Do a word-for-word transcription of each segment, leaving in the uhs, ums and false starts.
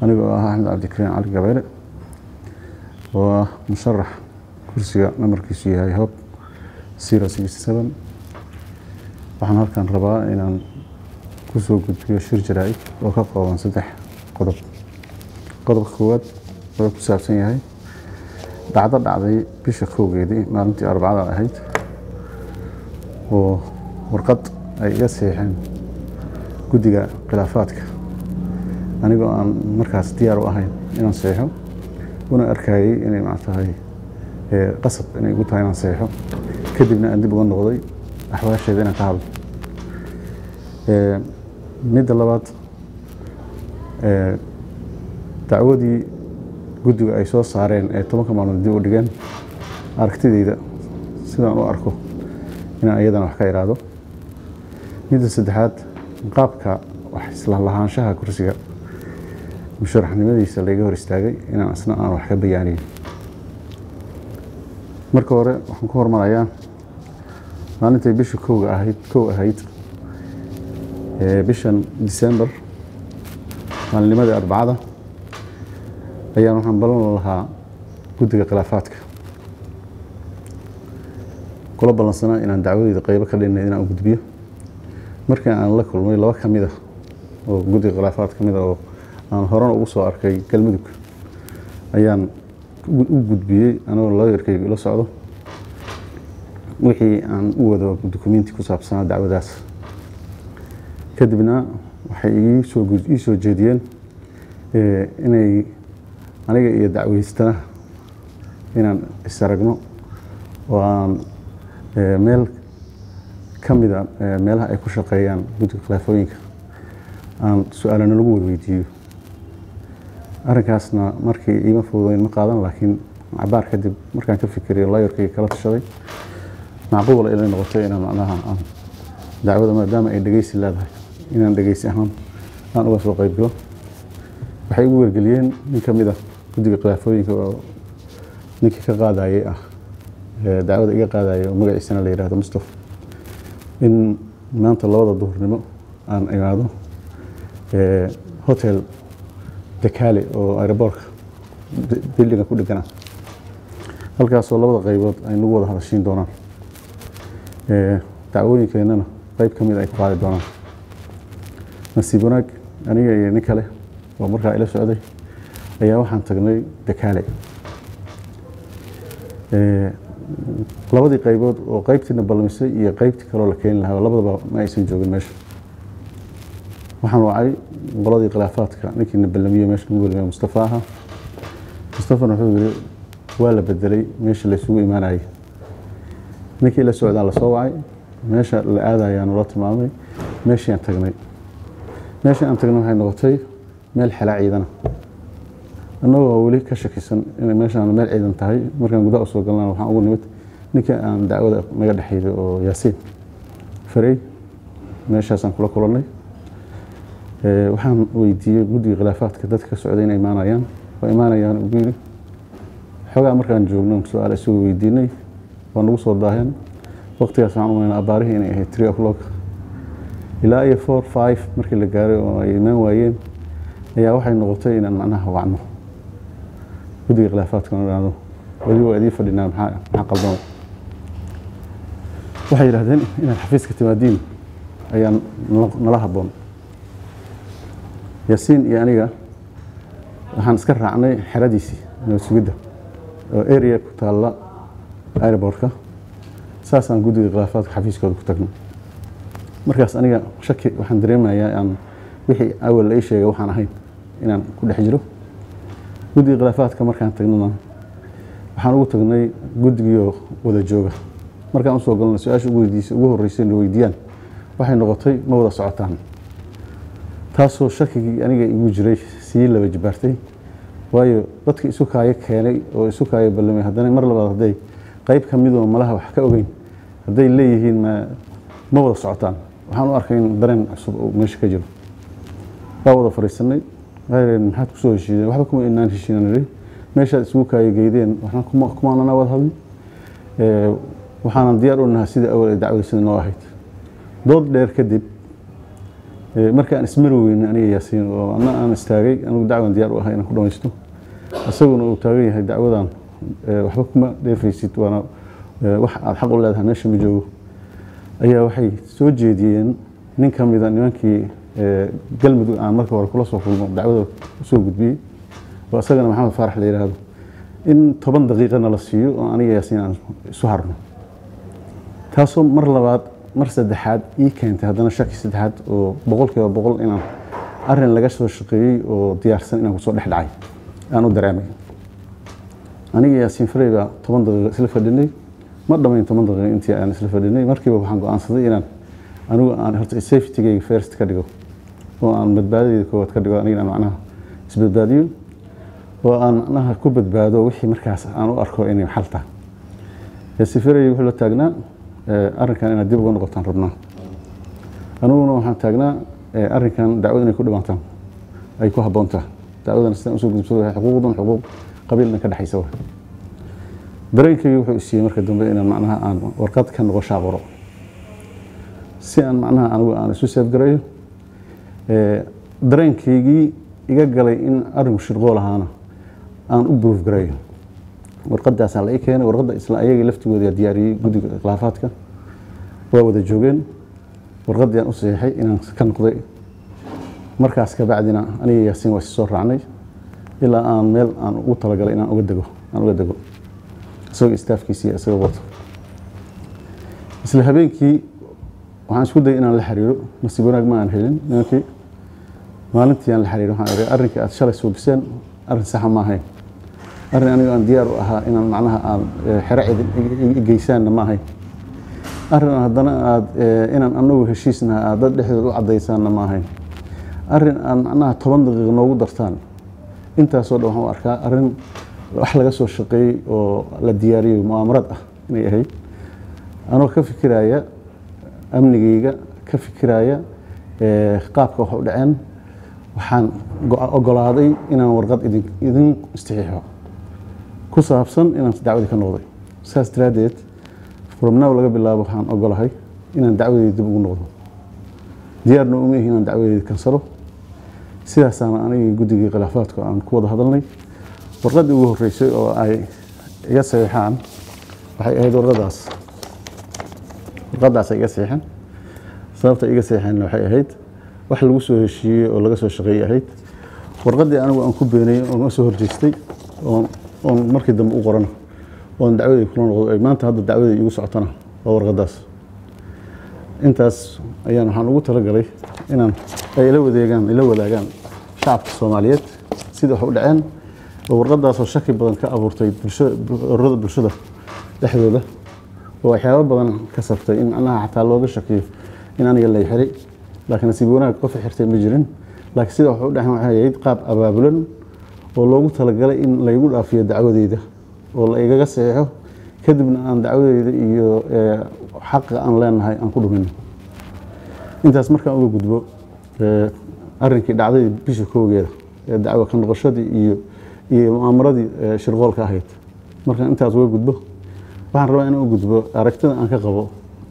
أنا أحمد عبد الكريم علي جبير ومشرح كرسي نمر كيسي هاي هوب سيرة سيس سبعة وحنا كان ربا إن كوسو قد في شير جراي وكقوان سدح قضب قضب خوات ولا كسافسين هاي بعد بعد بيش خوجي ما أنت أربعة هيت وورقد أي يسيحن قدية خلافاتك أنا جو مركز ديار وأهين إن نصيحه وأنا أركاي إني معته هاي قصب إني قلت هاي نصيحه كدبنا عندي بقول نقضي أحوال شيء بينا تعب ميد اللبات تعودي قدية أي صوص صارين تمام كمان ندي وديجان أركتي ذا سيدنا أركو هنا أيضا وحكي رادو ميد السدحات قابك وحصل الله عن شها كرسي مشرح نمديس اللي جور استاجي إن أثناء أنا وحكي بيعني مركورة وحنكور مرايا ما أنت بيش كوج أهيت كوج أهيت بيشن ديسمبر ما اللي مدى أربعة أيام نحن بلون لها قدية خلافاتك كل بلنسنا إن دعوة دقيقة كلنا إن أوجد بيه مركان أنا لك والله لو كمية وقدية خلافات كمية أنا هران أوصل أركي كلمتك أيام أوجد بيه أنا والله أركي لا صعده وحي عن أوده دوكيمنتي كسب سنة دعوة داس كدبنا وحي شو جزء شو جديان إني أنا يدعوي استنا إن استرجمه وان ميل كمية ميلها أي كل شقيان بدو خلافوينك عن سؤال أنا لقول فيديو أركاسنا مركي إيمان فوضين مقالا لكن عبار كدب مركان كفكري الله يركي كلات الشغي معقول إلى نغطي إن معناها دعوة ما دام أي دقيس الله إن أنا دقيس أهم أنا وصل قيب له وحيقول الجليين من كمية بدو خلافوينك نكى كقاعدة أيه دعوة إيجا قاعدة ومجا السنة اللي يراها مصطفى إن ما أنت الله وضع الظهر نمو عن إيجاده هوتيل دكالي أو أيربورك بيلدينغ كل جنا هالكاس الله وضع غيبات أي نوضع هذا الشيء دونا دعوني كأننا غيب كمية أي قاعدة دونا نسيبونك أنا جاي نكله ومركا إلى السعودية أيها وحن تجني دكالي labadii qaybood oo qaybtiina balmisay iyo qaybtii kale oo la keen lahaa labadaba ma aysan joogin meesha waxaan wacay qoladii khilaafaadka ninkii balmiye meesha ugu weynaa Mustafa aha Mustafa wuxuu yiri waa la bedelay meesha la isugu imaanayay ninkii la socdaa la soo wacay meesha la aadayaan la tilmaamay meeshii aan tagnay meeshii aan tagnay waxay noqotay meel xala ciidana anagoo wali ka shakisan in meeshaan meel ciidan tahay markaan gudaha soo galnaa waxaan ugu nimid ninka aan dacwada naga dhaxayday oo Yaasiin Faray meeshaasaan kula kulanay ee waxaan weydiiyay guddiga khilaafaadka dadka socday inay imaanayaan oo imaanayaan ugu yiri xogaa markaan joogno su'aal isu weydiinay oo nagu soo daaheen waqtigaas aan u abaarihi inay ahayd three o'clock ilaa iyo four five markii la gaaray oo ay imaan waayeen ayaa waxay noqotay inaan macnaha wacno guddiga khilaafaadka nadaado wali waa idin fadhinaa maxaa maxaa qaldan waxay yiraahdeen in xafiiska timaadiin ayaan nala haboon Yaasiin iyo aniga waxaan iska raacnay xiradiisi noo sugida oo area ku taala airportka saasaan guddiga khilaafaadka xafiiskooda ku tagnay markaas aniga shaki waxaan dareemayaa aan wixii awal la sheegay waxaan ahayn inaan ku dhex jiro guddiga khilaafaadka markaan tagnana waxaan ugu tagnay guddiga wada jooga markaan u soo galnay su'aasha ugu weydiisay ugu horeysay inay weydiiyaan waxay noqotay ma wada socotaan taasoo shakigii aniga igu jiray si laba jibaartay waayo dadka isu kaaya keenay oo isu kaaya ballamay haddana mar labaad haday qayb kamid oo malaha wax ka ogeyn haday leeyihiin ma ma wada socotaan waxaan u arkay in dareen cusub oo meesha ka jiro waa wada fariisanay غير من حد كسوه شيء واحد كم إننا نشيء نري ماشى سوق هاي جيدين وإحنا كم كم أنا وضع هذي وحنا نديروا إنها سيد أول دعوة سنة واحد ضد دير كذب marka aan ismarweyn aniga yaasiin oo ana aan istaagay anigu dacwan diyaar u ahay inaan ku dhamaysto asaguna uu taagan yahay dacwadan waxba kuma dheefaysid waana wax aad xaq u leedahay meesha ma joogo ayaa waxay soo jeediyeen nin ka mid ah nimankii galmudug aan marka hore kula soo kulmo dacwada soo gudbiyay oo asagana maxamed faarax la yiraahdo in toban daqiiqana la siiyo oo aniga yaasiin aan isu harno taasoo mar labaad mar saddexaad ii keentay haddana shaki saddexaad oo boqolkiiba boqol inaan arrin laga soo shaqeeyey oo diyaarsan inaan kusoo dhex dhacay aan u dareemay aniga yaasiin faray baa toban daqiiqo isla fadhinay ma dhamayn toban daqiiqo intii aan isla fadhinay markiiba waxaan go'aansaday inaan anigu aan horta safety-gayga first ka dhigo oo aan badbaadadayda koowaad ka dhigo anigana macnaha isbadbaadiyo oo aan macnaha ku badbaado wixii markaas aan u arko inay xal tahay yaasiin faray wuxuu la taagnaa arrinkan inaad dib uga noqotaan rabnaa aniguna waxaan taagnaa arrinkan dacwada inay ku dhawaataan ay ku habboon tahay dacwadan sidaan usoo gudubsado waxay xuquuqdan xuquuq qabiilna ka dhexaysa wa dareenkaygii wuxuu isiiyey marka dambe inaan macnaha aan warqad ka noqoshaa qoro si aan macnaha anigu aan isu seefgarayo dareenkaygii iga galay in arrinku shirqool ahaana aan u buruuf garayo warqadaasaa la ii keenay warqadda isla ayagii laftigooda diyaariyey guddiga khilaafaadka waa wada joogeen warqaddii aan u saxiixay inaan ka noqday markaas ka bacdina aniga yaasiin waa soo raacnay ilaa aan meel aan ugu talagalay inaan uga dego aan uga dego isagoo istaafkiisii isagoo wato isla habeenkii waxaan isku dayay inaan la xiriiro nasiib wanaag ma aan helin nimankii maalintii aan la xiriiro waxaan idhi arrinkii aad shalay suubiseen arrin saxa ma ahayn arrin aniga aan diyaar u ahaa inaan macnaha aan xero cid geysaanna ma ahayn arrin haddana aad inaan anagu heshiisnaha aad dad dhexdood u caddaysaanna ma ahayn arrin aan macnaha toban daqiiqo noogu dartaan intaasoo dhan waxaan u arkaa arrin wax laga soo shaqeeyey oo la diyaariyey mu'aamarad ah inay ahayd anoo ka fikiraya amnigayga ka fikiraya qaabka wax u dhaceen waxaan ogolaaday inaan warqad idin idin istixiixo ku saabsan inaan dacwadii ka noqday saas daraadeed from now laga bilaabo waxaan ogolahay inaan dacwadii dib ugu noqdo diyaarna uma ihi inaan dacwadii kansalo sidaasaana anigii guddigii khilaafaadku aan ku wada hadalnay warqaddii ugu horreysay oo ay iga saxiixaan waxay ahayd warqadaas warqadaas ay iga saxiixeen sababta iga saxiixeenna waxay ahayd wax lagu soo heshiiyey oo laga soo shaqeeyey ahayd warqaddii anigu aan ku beenayay oo ma soo horjeestay oo oon markii dambe u qorana oon dacwadii kula noqdo ay maanta hadda dacwadii igu socotana waa warqadaas intaas ayaan waxaan ugu talagalay inaan ay ila wadeegaan ila wadaagaan shacabka Soomaaliyeed sida wax u dhaceen oo warqadaas oo shaki badan ka abuurtay bulshada ururada bulshada dhexdooda oo waxyaabo badan ka sabtay in anaha xataa looga shakiyo in aniga la xiray laakiin si wanaag qof xirtay ma jirin laakiin sida wax u dhaceen waxay ahayd qaab abaabulan oo loogu talagalay in la igu dhaafiyo dacwadeyda oo la igaga saxiixo kadibna aan dacwadeyda iyo xaq aan leenahay aan ku dhumin intaas markaan uga gudbo arrinkii dhacday bishii koogeeda ee dacwo ka noqoshadii iyo iyo mu'aamaradii shirqoolka ahayd markaan intaas uga gudbo waxaan rabaa inaan u gudbo aragtida aan ka qabo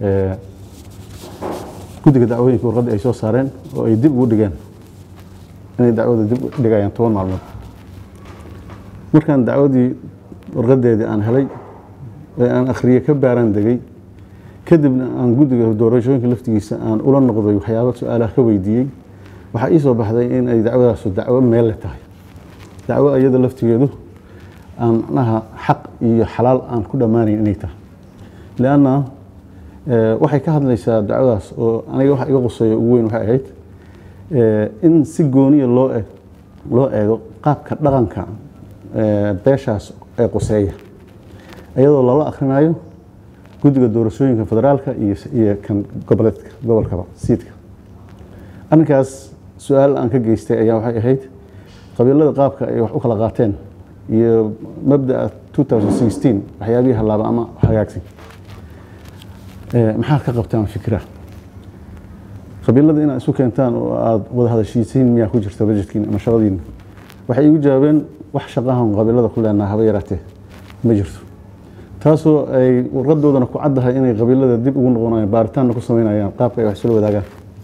guddiga dacwooyinka warqadda ay soo saareen oo ay dib ugu dhigeen inay dacwada dib u dhigayaan toban maalmood markaan dacwadii warqadeedii aan helay ee aan akhriye ka baaran degay kadibna aan guddiga doorashooyinka laftigiisa aan ula noqday waxyaabo su'aalaha ka weydiiyey waxaa ii soo baxday in ay dacwadaas dacwo meel leh tahay dacwo iyada laftigeedu aan macnaha xaq iyo xalaal aan ku dhammaanayn inay tahay leanna waxay ka hadlaysaa dacwadaas oo aniga waxa iga quseeyo ugu weyn waxay ahayd in si gooniya loo eeg loo eego qaabka dhaqanka beeshaas ee quseeya iyadoo lala akhrinayo guddiga doorashooyinka federaalka iyo iyo kan goboleedka gobolkaba siidka arrinkaas su'aal aan ka geystay ayaa waxay ahayd qabiilada qaabka ay wax u kala qaateen iyo mabda'a two thousand sixteen waxyaabihii halaaba ama hagaagsan maxaa ka qabtaan fikra qabiilada inaad isu keentaan oo aad wada hadashiisiin miyaa ku jirta budgetkiina ama shaqadiina waxay igu jawaabeen wax shaqahan qabiilada ku leenahay haba yaraatee ma jirto taasoo ay warqadoodana ku caddahay inay qabiilada dib ugu noqonayaan baaritaanna ku samaynayaan qaabka ay wax isla wadaagaan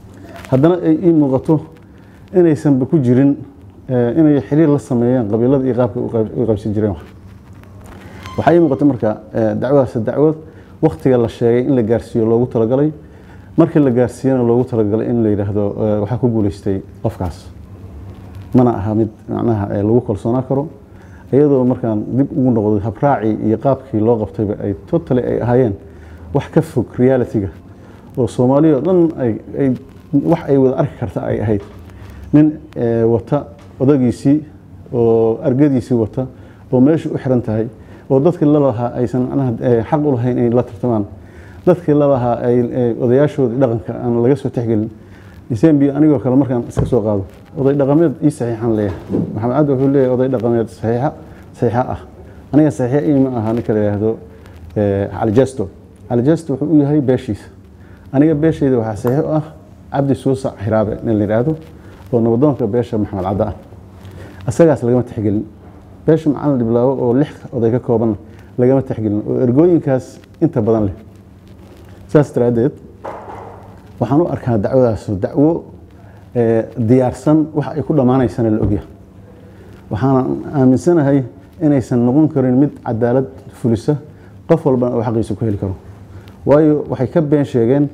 haddana ay ii muuqato inaysanba ku jirin inay xiriir la sameeyaan qabiilada iyo qaabka u qaybsan jireen waxaa ii muuqata marka dacwadaas dacwad waqtiga la sheegay in la gaarsiiyo loogu talagalay markii la gaarsiiyana loogu talagalay in la yiraahdo waxa ku guuleystay qofkaas mana aha mid macnaha lagu kalsoonaa karo iyadoo markaan dib ugu noqdo habraaci iyo qaabkii loo qabtayba ay totally ay ahaayeen wax ka fog reality-ga oo Soomaaliya dhan ay wax ay wada arki karta ay ahayd nin wata odagiisii oo argadiisii wata oo meesha u xiran tahay oo dadkii la lahaa aysan macnaha xaq u lahayn in la tartamaan dadkii la lahaa ay odayaashoodii dhaqanka aan laga soo tixgelin December anigoo kale markaan iska soo qaado oday dhaqameed ii saxiixan leeyahay maxamed cabdi wuxuu leeyahay oday dhaqameed saxiixa saxiixa ah aniga saxiixa ii ma aha ninka la yiraahdo Cali Jesto Cali Jesto wuxuu u yahay beeshiisa aniga beeshayda waxa saxiix ah Cabdi Suusa Xiraabe nin la yiraahdo oo nabadoonka beesha Maxamed Cadda asagaas lagama tixgelin beesha macallin diblaawo oo lix oday ka kooban lagama tixgelin oo ergooyinkaas inta badan leh saas daraadeed waxaan u arkaa dacwadaas dacwo diyaarsan wax ay ku dhamaanaysana la ogyahay waxaan aaminsanahay inaysan noqon karin mid cadaalad fulisa qof walba oo xaqiisa ku heli karo waayo waxay ka been sheegeen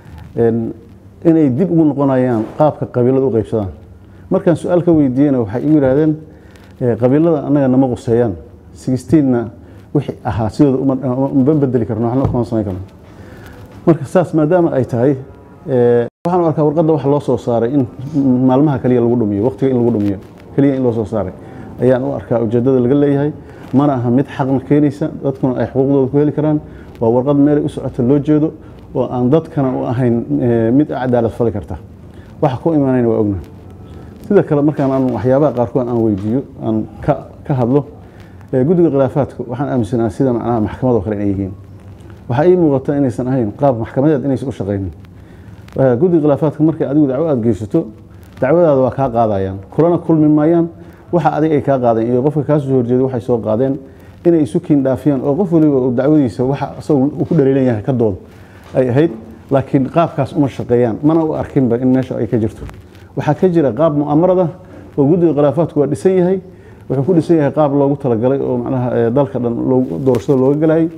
inay dib ugu noqonayaan qaabka qabiilada u qaybsadaan markaan su'aal ka weydiiyana waxay igu yiraahdeen qabiilada anaga nama quseeyaan sixteen-na wixii ahaa sidoo uma bedeli karno waxna kuma samayn karno marka saas maadaama ay tahay waxaan arkaa warqadda wax loo soo saaray in maalmaha kaliya lagu dhumiyo waqtiga in lagu dhumiyo kaliya in loo soo saaray ayaan u arkaa ujeedada laga leeyahay mana aha mid xaqna keenaysa dadkuna ay xuquuqdooda ku heli karaan waa warqad meel u socota loo jeedo oo aan dadkana u ahayn mid cadaalad fali karta waxa ku imaanayna waa ognahay sida kale markaan aan waxyaabaha qaarkood aan weydiiyo aan ka ka hadlo guddiga khilaafaadku waxaan aaminsanahay sida macnaha maxkamadda kale inay yihiin waxa ay muuqata inaysan ahayn qaab maxkamadeed inaysan u shaqeynin guddiga khilaafaadka markay adigu dacwo aad geysato dacwadaada waa kaa qaadayaan kulana kulmi maayaan waxa adiga ay kaa qaadeen iyo qofka kaas soo horjeeday waxay soo qaadeen inay isu kiin dhaafiyaan oo qof waliba uu dacwadiisa waxa asagu uu ku dhaleelan yahay ka dood ay ahayd laakiin qaabkaas uma shaqeeyaan mana u arkinba in meesha ay ka jirto waxa ka jira qaab mu'amarada oo guddiga khilaafaadku waa dhisan yahay wuxuu ku dhisan yahay qaab loogu talagalay oo macnaha dalka dhan loogu doorashada looga galay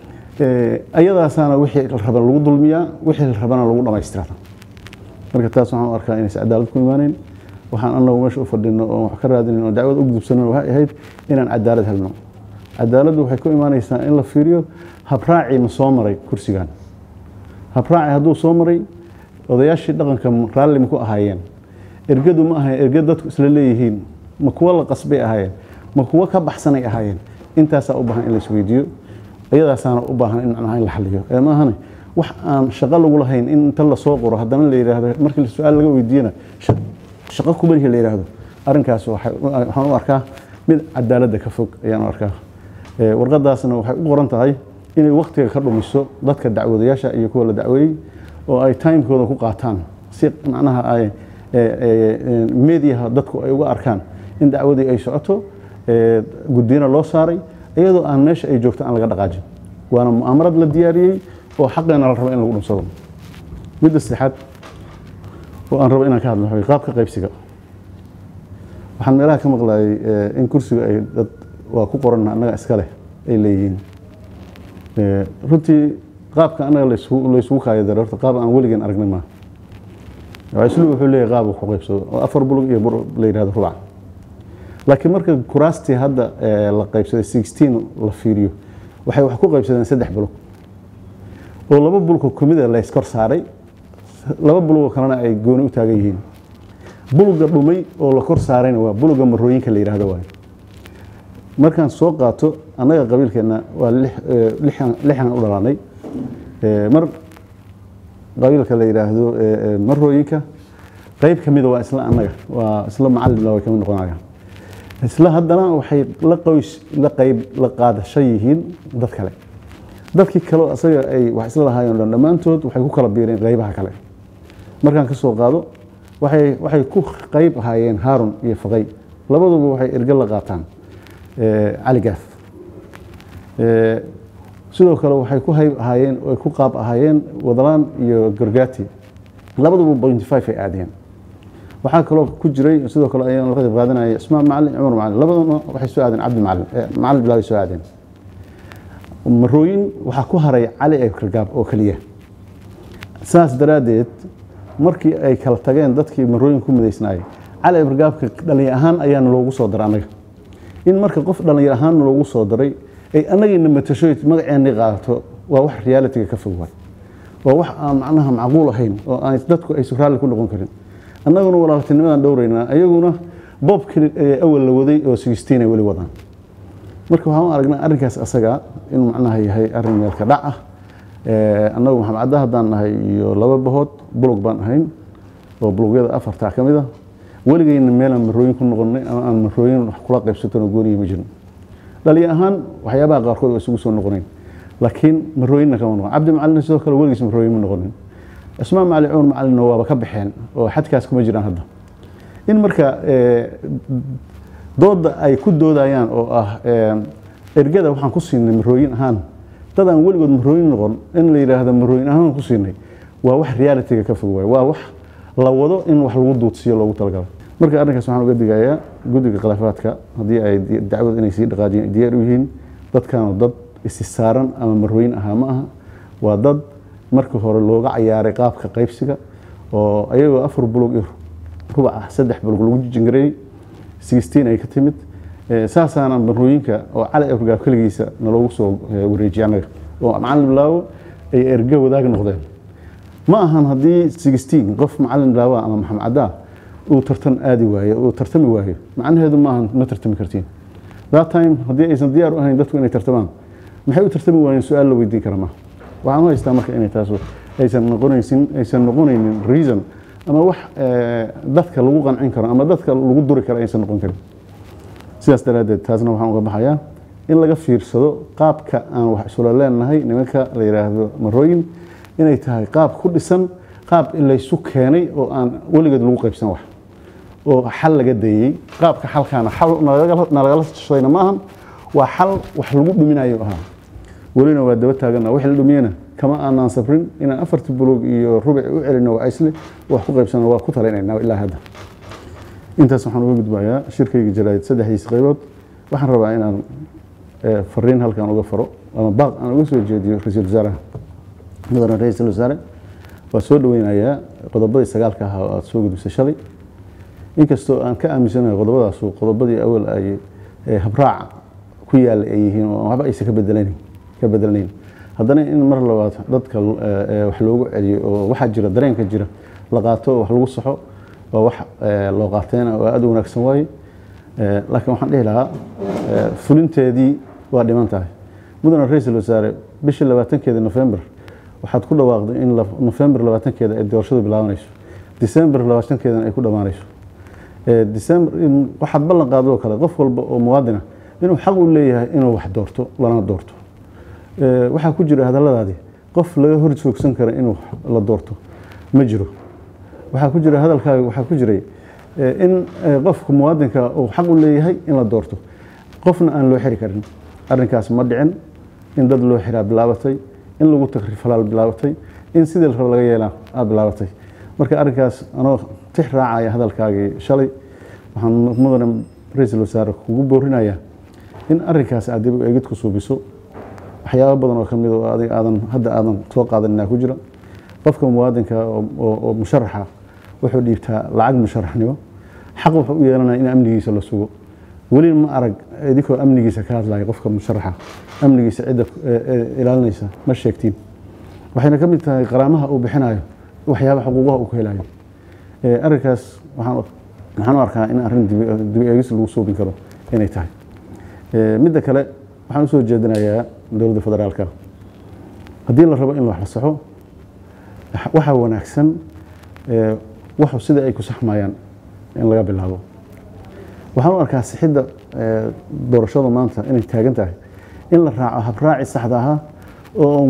ayadaasana wixii la raba lagu dulmiyaa wixii la rabana lagu dhameystiraa marka taas waxaan u arkaa inay cadaalad ku imaaneen waxaan anagu meesha u fadhino oo wax ka raadinayno oo dacwad u gudubsanno waxay ahayd inaan cadaalad helno cadaaladdu waxay ku imaanaysaa in la fiiriyo habraaci ma soo maray kursigan habraaci hadduu soo maray odayaashii dhaqanka raalli ma ku ahaayeen ergadu ma ahayn ergad dadku isla leeyihiin ma kuwa la qasbay ahaayeen ma kuwa ka baxsanay ahaayeen intaasaa u baahan in la isweydiiyo iyadaasaana u baahan in macnaha in la xaliyo ee ma ahane wax aan shaqo lagu lahayn in inta la soo qoro haddana la yiraahdo markii su'aal laga weydiiyana shaqo ku bari la yiraahdo arrinkaas waxaan u arkaa mid cadaaladda ka fog ayaan u arkaa warqadaasna waxay u qoran tahay inay waqtiga ka dhumiso dadka dacwadayaasha iyo kuwa la dacweeyay oo ay timekooda ku qaataan si macnaha ay media dadku ay uga arkaan in dacwadii ay socoto guddiina loo saaray iyadoo aan meesha ay joogto aan laga dhaqaajin waana mu'amarad la diyaariyay oo xaqeena la rabo in lagu dhunsado midda saddexaad oo aan rabo inaan ka hadlo waxa qaabka qaybsiga waxaan meelaha ka maqlaayay in kursiga ay dad waa ku qoran anaga iska leh ay leeyihiin runtii qaabka anaga la isugu la isugu kaayay horta qaab aan weligan aragnay ma waxa wuxuu leeyahay qaab uu ku qaybsado oo afar bulug iyo bur la yiraahdo rubac laakiin marka kuraastii hadda la qaybsaday sixteen la fiiriyo waxay wax ku qaybsadeen saddex bulug oo laba bulug kumida la iskor saaray laba bulug kalena ay gooni u taagan yihiin buluga dhumay oo la kor saarayna waa buluga marooyinka la yiraahdo waa markaan soo qaato anaga qabiilkeena waa lixan lixan u dhalanay mar qabiilka la yiraahdo marooyinka qayb kamida waa isla anaga waa isla macallin la way kamid noqonayaan isla haddana waxay la qoys la qayb la qaadashay yihiin dad kale dadkii kale asaga ay wax isla lahaayeen dhamaantood waxay ku kala biireen qaybaha kale markaan ka soo qaado waxay waxay ku qayb ahaayeen Harun iyo Faqay labaduba waxay ergal la qaataan ee Cali Gaaf ee sidoo kale waxay ku hayb ahaayeen oo ku qaab ahaayeen Wadalaan iyo Gargaati labaduba point five ay aadeen waxaa kaloo ku jiray sidoo kale ayaan la qayb qaadanayay Ismaan Macallin Cumar Macallin labaduna waxay soo aadeen Cabdi Macallin Macallin Bilaawi soo aadeen marooyin waxaa ku haray Cali Ibrgaab oo kaliya saas daraadeed markii ay kala tageen dadkii marooyin ku mideysnaayay Cali Ibrgaabka dhalinyar ahaan ayaan loogu soo daray anaga in marka qof dhalinyar ahaan loogu soo daray ay anagina matashoy magaceena qaato waa wax reality ka fog waay waa wax aan macnaha macquul ahayn oo ay dadku ay suuraal ku noqon karin annaguna walaaltinimadan dhowrayna ayaguna boobkii awal la waday oo sixteen ay wali wadaan marka waxaan aragnaa arrinkaas asaga in macnaha yahay arrin meel ka dhac ah ee annagu maxamed cadda hadaan nahay iyo laba bahood blog baan ahayn oo blogyada afarta ka mid ah waligayna meel aan marooyin ku noqonnay ama aan marooyin wax kula qaybsatano gooniyo ma jirin dhalinyar ahaan waxyaabaha qaarkood isugu soo noqoneen laakiin marooyinna kama noqon Cabdi Macallin sidoo kale waligiis marooyin ma noqonin Ismaan Macallin Cumar Macallin waaba ka baxeen oo xadkaas kuma jiraan hadda in marka dooda ay ku doodayaan oo ah ergada waxaan ku siinay marooyin ahaan dad aan waligood marooyin noqon in la yiraahdo marooyin ahaan ku siinay waa wax reality ka fog waa wax la wado in wax lagu duudsiyo loogu talagalay marka arrinkaas waxaan uga digayaa guddiga khilaafaadka haddii ay dacwad inay sii dhaqaajiyeen diyaar u yihiin dadkan dad isisaaran ama marooyin ahaa ma aha waa dad markii hore looga ciyaaray qaabka qaybsiga oo ayagoo afar bulog iyo rubac saddex bulog lagu jingaray sixteen ay ka timid saasana marooyinka oo Cali Ibrgaab kaligiisa naloogu soo wareejiyay oo Macallin Bilaawi ay erga wadaag noqdeen ma ahan haddii sixteen qof Macallin Bilaawi ama Maxamed Cadda uu tartan aadi waayo uu tartami waayo macnaheedu ma ahan ma tartami kartiin that time haddii aysan diyaar u ahayn dadku inay tartamaan maxay u tartami waayeen su'aal la weydiin kara ma waxaan haystaa marka inay taas aysan noqonaysin aysan noqonaynin reason ama wax dadka lagu qancin karo ama dadka lagu duri karo aysan noqon karin sidaas daraadeed taasna waxaan uga baxayaa in laga fiirsado qaabka aan wax isula leenahay nimanka la yiraahdo marooyin inay tahay qaab ku dhisan qaab la isu keenay oo aan waligeed lagu qaybsan wax oo xal laga deeyay qaabka xalkaana xal nalaga shaqeyna maahan waa xal wax lagu dhuminayo ahaa walina waa daba taagana wax la dhumiyana kama aanan safrin in afartii bulog iyo rubuc u celino waa isle wax ku qaybsano waa ku taleenayna ilaa hadda intaas waxaan uga gudbayaa shirkayga jaraa'id saddexdiisa qaybood waxaan rabaa inaan fariin halkan uga faro ama baaq aan uga soo jeediyo ra'iisul wasaaraha mudane ra'iisul wasaare waa soo dhaweynayaa qodobadii sagaalka ah oo aad soo gudbisay shalay inkastoo aan ka aaminsanahay qodobadaas qodobadii awal ay habraac ku yaal ay yihiin oo waxba aysan ka bedelayn ka bedelayn haddana in mar labaad dadka wax loogu celiyo oo waxa jira dareenka jira la qaato wax lagu saxo oo wax loo qaateena oo aad u wanaagsan waay laakiin waxaan dhihi lahaa fulinteedii waa dhiman tahay mudane ra'iisul wasaare bishii labaatankeeda November waxaad ku dhawaaqday in November labaatankeeda ay doorashadu bilaabanayso December labaatankeeda ay ku dhamaanayso December waxaad ballan qaado kale qof walba oo muwaadin ah inuu xaq u leeyahay inuu wax doorto lana doorto waxa ku jira hadalladaadii qof laga hor joogsan karo inuu la doorto ma jiro waxa ku jira hadalkaaga waxa ku jiray in qofka muwaadinka uu xaq u leeyahay in la doorto qofna aan loo xiri karin arrinkaas ma dhicin in dad loo xiraa bilaabatay in lagu takrifalaal bilaabatay in sidii la rabo laga yeelaa aad bilaabatay marka arrinkaas anoo tix raacaya hadalkaagii shalay waxaan mudane ra'iisul wasaare kugu boorinayaa in arrinkaas aad dib u eegid ku suubiso waxyaabo badan oo kamid ah adiga aadan hadda aadan soo qaadanina ku jira qofka muwaadinka oo musharaxa wuxuu dhiibtaa lacag musharaxnimo xaq wuxuu u yeelanayaa in amnigiisa la sugo wali ma arag idinko amnigiisa ka hadlaya qofka musharaxa amnigiisa cid ilaalinaysa ma sheegtiin waxayna ka mid tahay qaraamaha uu bixinayo waxyaabo xuquuqaha uu ku helayo ee arrinkaas waxaan waxaan arkaa in arrin dib eegis lagu suubin karo inay tahay ee midda kale waxaan soo jeedinayaa dowladda federaalka haddii la rabo in la saxo waxa wanaagsan ee waxa sida ay ku saxmayaan in laga bilaabo waxaan arkaa sixida doorashada maanta inay taagan tahay in la raaco habraaci saxda ah oo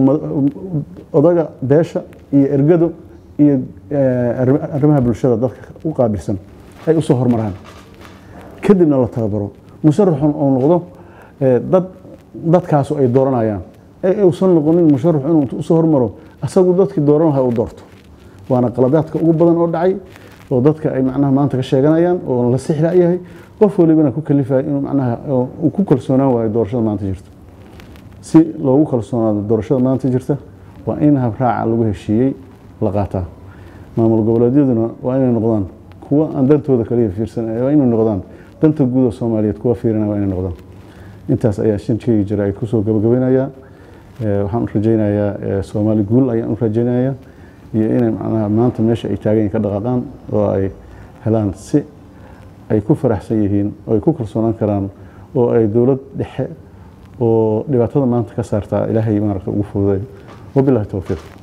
odaga beesha iyo ergado iyo arrimaha bulshada dadka u qaabilsan ay u soo hormaraan kadibna la tababaro musharaxun oo noqdo dad dadkaas ay dooranayaan ay uusan noqonin musharax inuu u soo hormaro asagu dadkii dooranaha uu doorto waana qaladaadka ugu badan oo dhacay oo dadka ay macnaha maanta ka sheeganayaan oo la sixra yahay qof walibana ku kalifay inuu macnaha uu ku kalsoonaan waayo doorashada maanta jirta si loogu kalsoonaado doorashada maanta jirta waa in habraaca lagu heshiiyey la qaataa maamul goboleedyaduna waa inay noqdaan kuwa aan dantooda kaliya fiirsan waa inay noqdaan danta guud ee Soomaaliyeed kuwa fiirina waa inay noqdaan intaas ayaa shirkii jira ay ku soo gabagabeynaya waxaan rajaynayaa Soomaali guul ayaan rajaynayaa iyo inay macnaha maanta meesha ay taagan ka dhaqaaqaan oo ay helaan si ay ku faraxsan yihiin oo ay ku kalsoonaan karaan oo ay dawlad dhexe oo dhibaatada maanta ka saartaa Ilaahay maarka ugu fududeeyo wabillahi tawfiiq